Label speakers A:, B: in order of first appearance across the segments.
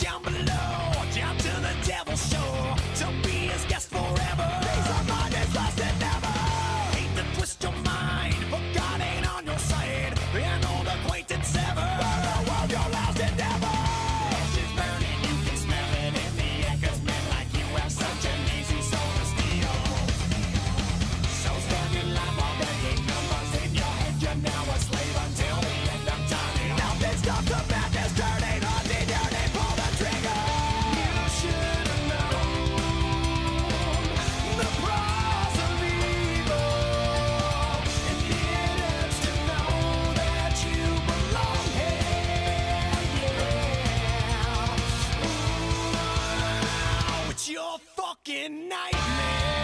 A: down below, down to the devil's shore, to be his guest forever. These are mine, is less than never. Hate to twist your mind, but God ain't on your side. An old acquaintance sever. For the world, your last endeavor. Ashes burning, you can smell it in the air, 'cause men like you have such an easy soul to steal. So stand in line while banging numbers in your head. You're now a slave until the end of time. Nothing stops the madness turning on the dirty. Pull the trigger. You should have known the price of evil, and it hurts to know that you belong here. Yeah. Ooh, it's your fucking nightmare.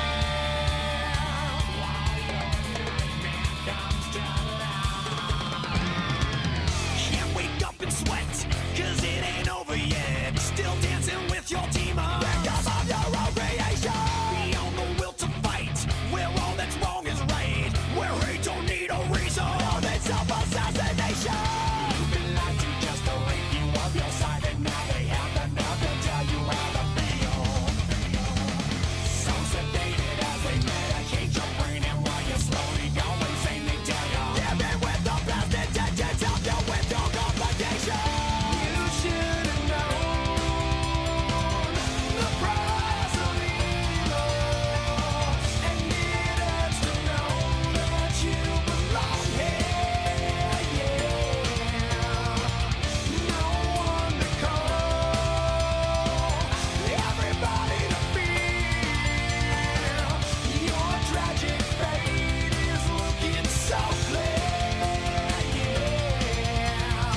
A: Can't wake up and sweat, 'cause it ain't over yet. Still dancing with your demons. Victim of your own creation. Beyond the will to fight, where all that's wrong is right, where hate don't need a reason. All that self-assassination. You've been lied to just to rape you of your side, and now they have the nerve to tell you how to feel. So sedated as they medicate your brain, and while you're slowly going insane, they tell you give in with the best intentions, help you with your complication. You should have known the price of evil, and it hurts to know that you belong here. Yeah, no one to call, everybody to feel. Your tragic fate is looking so clear. Yeah,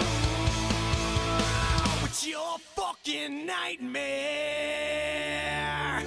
A: ooh, it's your fucking nightmare.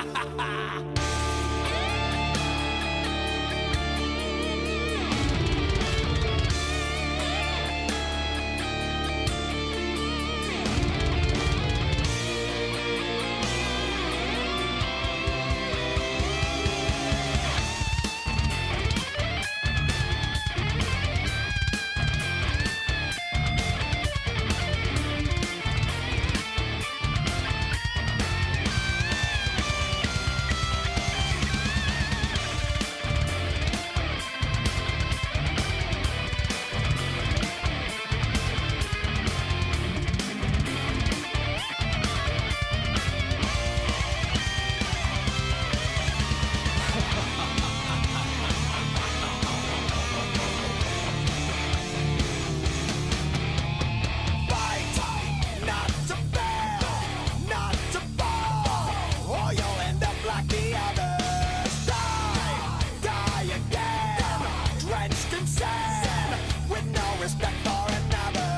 A: Fight, not to fail, not to fall, or you'll end up like the others. Die again, drenched in sand, with no respect for another.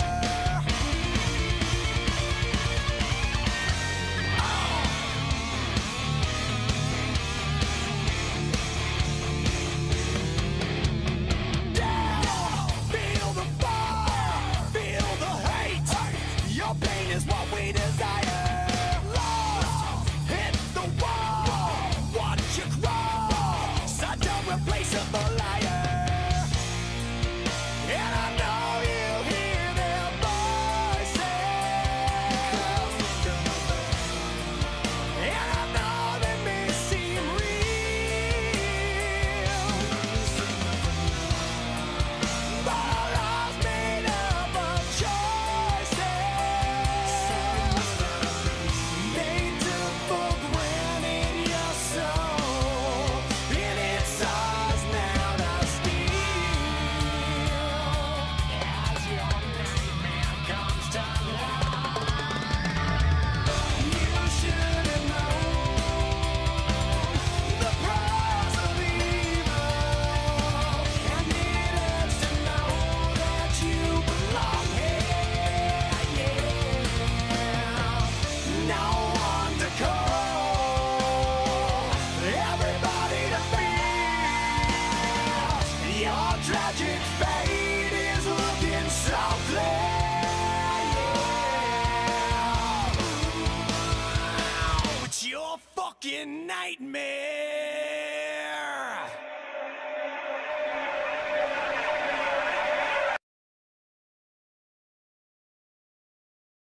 A: Down, feel the fire, feel the hate. Your pain is what we desire. Lost, hit the wall, watch you crawl, such a replaceable liar. And I know you hear their voices, and I know they may seem real, but our lives made up of choices. They took for granted your soul, and it's ours now to steal. As your nightmare comes to life, you should have known the price of evil, and it hurts to know that you belong here. Yeah, no one to call, everybody to feel. Your tragic fate is looking so clear. Yeah, it's your fucking nightmare.